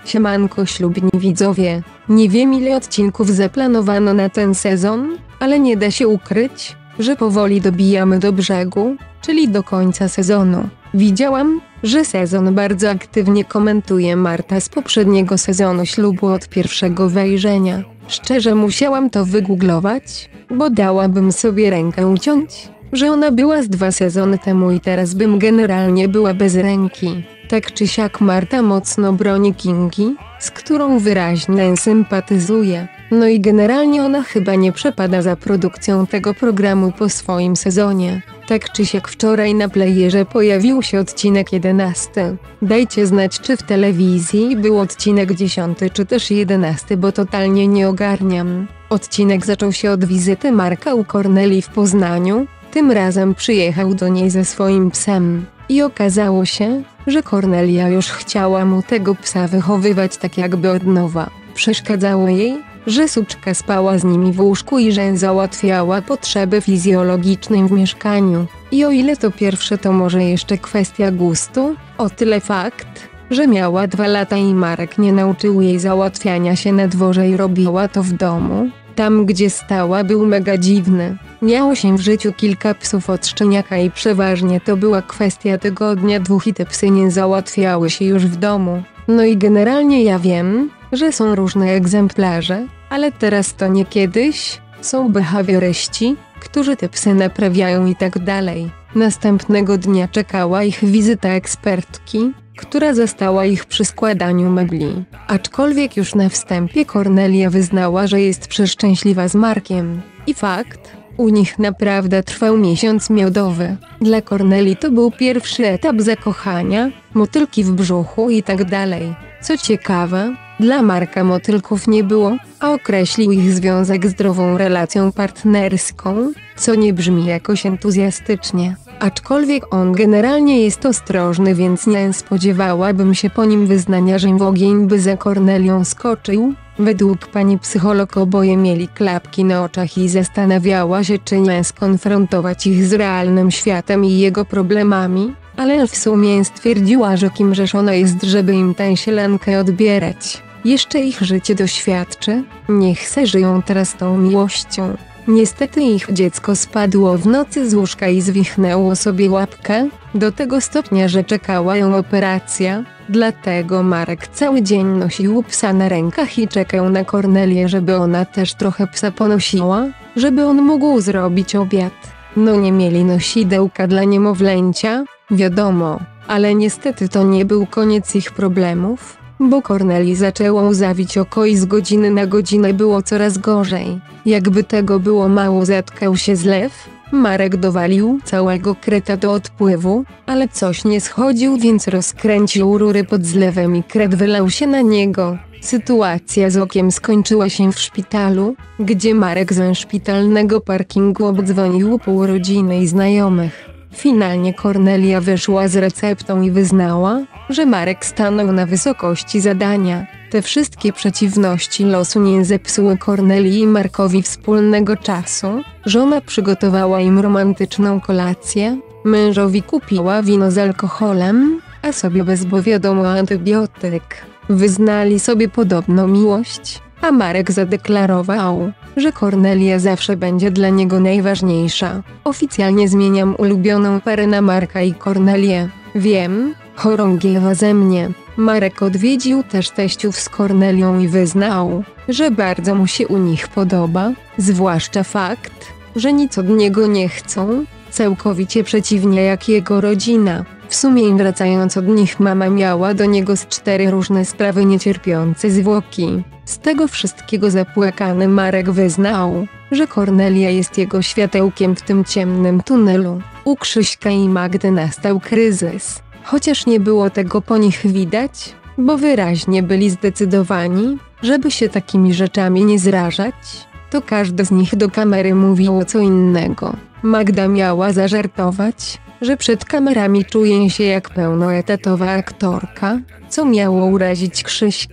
Siemanko ślubni widzowie, nie wiem ile odcinków zaplanowano na ten sezon, ale nie da się ukryć, że powoli dobijamy do brzegu, czyli do końca sezonu. Widziałam, że sezon bardzo aktywnie komentuje Marta z poprzedniego sezonu ślubu od pierwszego wejrzenia. Szczerze musiałam to wygooglować, bo dałabym sobie rękę uciąć, że ona była z 2 sezony temu i teraz bym generalnie była bez ręki. Tak czy siak Marta mocno broni Kingi, z którą wyraźnie sympatyzuje. No i generalnie ona chyba nie przepada za produkcją tego programu po swoim sezonie. Tak czy siak wczoraj na playerze pojawił się odcinek 11. Dajcie znać, czy w telewizji był odcinek 10 czy też 11, bo totalnie nie ogarniam. Odcinek zaczął się od wizyty Marka u Kornelii w Poznaniu. Tym razem przyjechał do niej ze swoim psem. I okazało się, że Kornelia już chciała mu tego psa wychowywać tak jakby od nowa. Przeszkadzało jej, że suczka spała z nimi w łóżku i że załatwiała potrzeby fizjologiczne w mieszkaniu. I o ile to pierwsze, to może jeszcze kwestia gustu, o tyle fakt, że miała 2 lata i Marek nie nauczył jej załatwiania się na dworze i robiła to w domu. Tam gdzie stała był mega dziwny. Miało się w życiu kilka psów od szczeniaka i przeważnie to była kwestia tygodnia 2 i te psy nie załatwiały się już w domu. No i generalnie ja wiem, że są różne egzemplarze, ale teraz to nie kiedyś, są behawioryści, którzy te psy naprawiają i tak dalej. Następnego dnia czekała ich wizyta ekspertki, która zastała ich przy składaniu mebli. Aczkolwiek już na wstępie Kornelia wyznała, że jest przeszczęśliwa z Markiem. I fakt, u nich naprawdę trwał miesiąc miodowy. Dla Kornelii to był pierwszy etap zakochania, motylki w brzuchu i tak dalej. Co ciekawe, dla Marka motylków nie było, a określił ich związek zdrową relacją partnerską, co nie brzmi jakoś entuzjastycznie. Aczkolwiek on generalnie jest ostrożny, więc nie spodziewałabym się po nim wyznania, że w ogień by za Kornelią skoczył. Według pani psycholog oboje mieli klapki na oczach i zastanawiała się, czy nie skonfrontować ich z realnym światem i jego problemami, ale w sumie stwierdziła, że kim rzecz ona jest, żeby im tę sielankę odbierać. Jeszcze ich życie doświadczy, niech se żyją teraz tą miłością. Niestety ich dziecko spadło w nocy z łóżka i zwichnęło sobie łapkę, do tego stopnia, że czekała ją operacja, dlatego Marek cały dzień nosił psa na rękach i czekał na Kornelię, żeby ona też trochę psa ponosiła, żeby on mógł zrobić obiad. No nie mieli nosidełka dla niemowlęcia, wiadomo, ale niestety to nie był koniec ich problemów, bo Kornelii zaczęło łzawić oko i z godziny na godzinę było coraz gorzej. Jakby tego było mało, zatkał się zlew, Marek dowalił całego kreta do odpływu, ale coś nie schodził, więc rozkręcił rury pod zlewem i kret wylał się na niego. Sytuacja z okiem skończyła się w szpitalu, gdzie Marek ze szpitalnego parkingu obdzwonił pół rodziny i znajomych. Finalnie Kornelia wyszła z receptą i wyznała, że Marek stanął na wysokości zadania. Te wszystkie przeciwności losu nie zepsuły Kornelii i Markowi wspólnego czasu. Żona przygotowała im romantyczną kolację, mężowi kupiła wino z alkoholem, a sobie bez, bo wiadomo, antybiotyk. Wyznali sobie podobno miłość, a Marek zadeklarował, że Kornelia zawsze będzie dla niego najważniejsza. Oficjalnie zmieniam ulubioną parę na Marka i Kornelię. Wiem, chorągiewa ze mnie. Marek odwiedził też teściów z Kornelią i wyznał, że bardzo mu się u nich podoba, zwłaszcza fakt, że nic od niego nie chcą, całkowicie przeciwnie jak jego rodzina. W sumie wracając od nich, mama miała do niego z 4 różne sprawy niecierpiące zwłoki. Z tego wszystkiego zapłakany Marek wyznał, że Kornelia jest jego światełkiem w tym ciemnym tunelu. U Krzyśka i Magdy nastał kryzys. Chociaż nie było tego po nich widać, bo wyraźnie byli zdecydowani, żeby się takimi rzeczami nie zrażać, to każdy z nich do kamery mówił co innego. Magda miała zażartować, że przed kamerami czuje się jak pełnoetatowa aktorka, co miało urazić Krzyśka.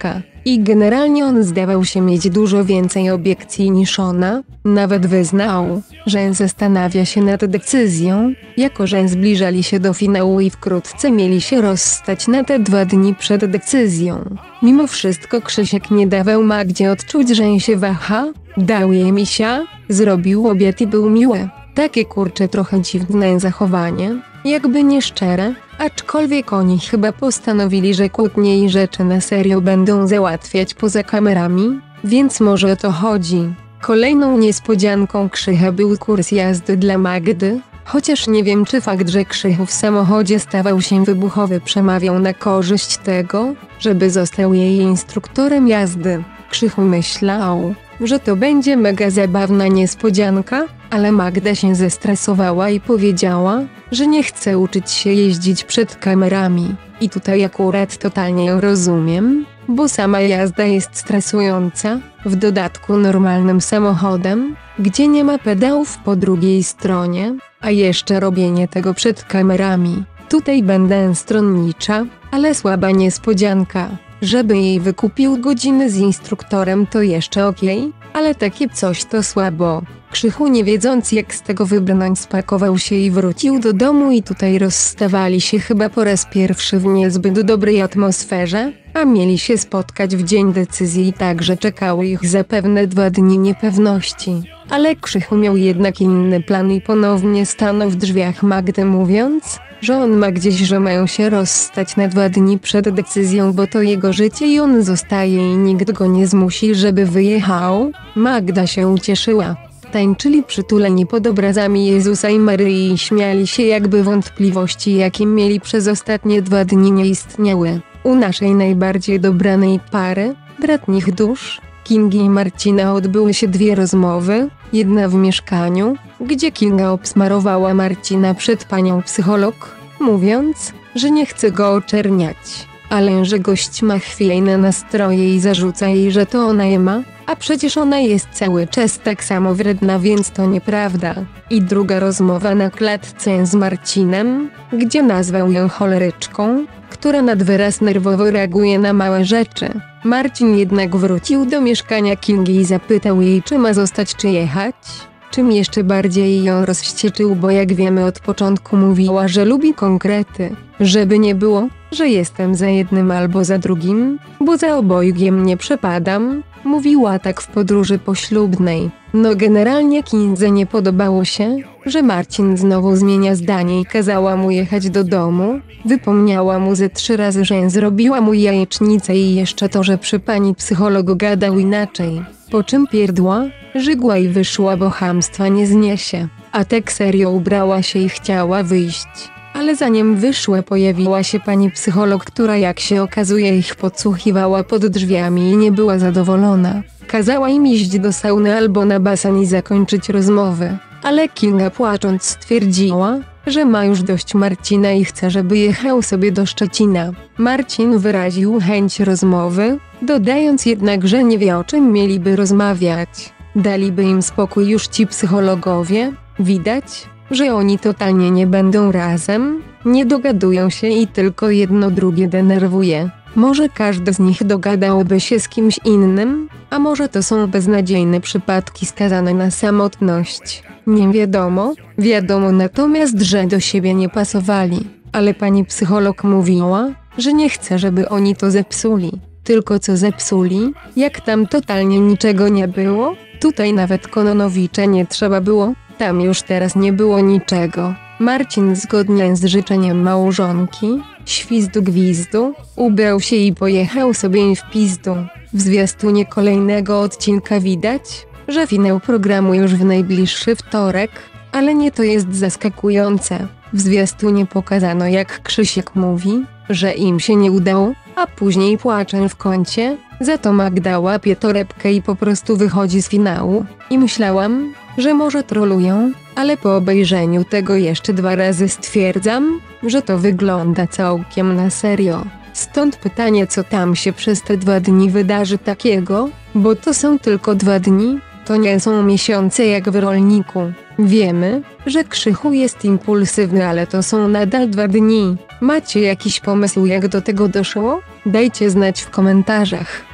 I generalnie on zdawał się mieć dużo więcej obiekcji niż ona, nawet wyznał, że zastanawia się nad decyzją, jako że zbliżali się do finału i wkrótce mieli się rozstać na te 2 dni przed decyzją. Mimo wszystko Krzysiek nie dawał Magdzie odczuć, że się waha, dał jej misia, zrobił obiad i był miły. Takie kurcze trochę dziwne zachowanie, jakby nieszczere, aczkolwiek oni chyba postanowili, że kłótnie i rzeczy na serio będą załatwiać poza kamerami, więc może o to chodzi. Kolejną niespodzianką Krzycha był kurs jazdy dla Magdy, chociaż nie wiem, czy fakt, że Krzychu w samochodzie stawał się wybuchowy, przemawiał na korzyść tego, żeby został jej instruktorem jazdy. Krzychu myślał, że to będzie mega zabawna niespodzianka, ale Magda się zestresowała i powiedziała, że nie chce uczyć się jeździć przed kamerami. I tutaj akurat totalnie ją rozumiem, bo sama jazda jest stresująca, w dodatku normalnym samochodem, gdzie nie ma pedałów po drugiej stronie, a jeszcze robienie tego przed kamerami. Tutaj będę stronnicza, ale słaba niespodzianka. Żeby jej wykupił godziny z instruktorem to jeszcze okej, ale takie coś to słabo. Krzychu, nie wiedząc jak z tego wybrnąć, spakował się i wrócił do domu i tutaj rozstawali się chyba po raz pierwszy w niezbyt dobrej atmosferze, a mieli się spotkać w dzień decyzji i także czekały ich zapewne 2 dni niepewności. Ale Krzychu miał jednak inny plan i ponownie stanął w drzwiach Magdy, mówiąc, że on ma gdzieś, że mają się rozstać na 2 dni przed decyzją, bo to jego życie i on zostaje i nikt go nie zmusi, żeby wyjechał. Magda się ucieszyła. Tańczyli przytuleni pod obrazami Jezusa i Maryi i śmiali się, jakby wątpliwości, jakie mieli przez ostatnie 2 dni, nie istniały. U naszej najbardziej dobranej pary, bratnich dusz, Kingi i Marcina, odbyły się 2 rozmowy, jedna w mieszkaniu, gdzie Kinga obsmarowała Marcina przed panią psycholog, mówiąc, że nie chce go oczerniać, ale że gość ma chwiejne nastroje i zarzuca jej, że to ona je ma, a przecież ona jest cały czas tak samo wredna, więc to nieprawda. I druga rozmowa na klatce z Marcinem, gdzie nazwał ją choleryczką, która nad wyraz nerwowo reaguje na małe rzeczy. Marcin jednak wrócił do mieszkania Kingi i zapytał jej, czy ma zostać, czy jechać. Czym jeszcze bardziej ją rozwścieczył, bo jak wiemy od początku mówiła, że lubi konkrety. Żeby nie było, że jestem za jednym albo za drugim, bo za obojgiem nie przepadam. Mówiła tak w podróży poślubnej. No generalnie Kindze nie podobało się, że Marcin znowu zmienia zdanie i kazała mu jechać do domu. Wypomniała mu ze 3 razy, że zrobiła mu jajecznicę i jeszcze to, że przy pani psychologu gadał inaczej. Po czym pierdła, żygła i wyszła, bo chamstwa nie zniesie. A tak serio ubrała się i chciała wyjść. Ale zanim wyszła, pojawiła się pani psycholog, która jak się okazuje ich podsłuchiwała pod drzwiami i nie była zadowolona. Kazała im iść do sauny albo na basen i zakończyć rozmowy. Ale Kinga płacząc stwierdziła, że ma już dość Marcina i chce, żeby jechał sobie do Szczecina. Marcin wyraził chęć rozmowy, dodając jednak, że nie wie, o czym mieliby rozmawiać. Daliby im spokój już ci psychologowie. Widać, że oni totalnie nie będą razem, nie dogadują się i tylko jedno drugie denerwuje. Może każdy z nich dogadałby się z kimś innym, a może to są beznadziejne przypadki skazane na samotność. Nie wiadomo, wiadomo natomiast, że do siebie nie pasowali. Ale pani psycholog mówiła, że nie chce, żeby oni to zepsuli. Tylko co zepsuli, jak tam totalnie niczego nie było? Tutaj nawet Kononowicza nie trzeba było, tam już teraz nie było niczego. Marcin zgodnie z życzeniem małżonki, świzdu gwizdu, ubrał się i pojechał sobie w pizdu. W zwiastunie kolejnego odcinka widać, że finał programu już w najbliższy wtorek, ale nie to jest zaskakujące. W zwiastunie pokazano, jak Krzysiek mówi, że im się nie udało, a później płacze w kącie, za to Magda łapie torebkę i po prostu wychodzi z finału. I myślałam, że może trolują, ale po obejrzeniu tego jeszcze 2 razy stwierdzam, że to wygląda całkiem na serio. Stąd pytanie, co tam się przez te 2 dni wydarzy takiego, bo to są tylko 2 dni, to nie są miesiące jak w Rolniku. Wiemy, że Krzychu jest impulsywny, ale to są nadal 2 dni. Macie jakiś pomysł, jak do tego doszło? Dajcie znać w komentarzach.